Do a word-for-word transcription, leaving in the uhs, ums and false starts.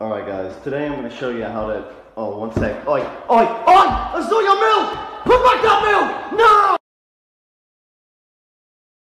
Alright guys, today I'm going to show you how to, oh one sec, oi, oi, oi, let's do your milk! Put back that milk!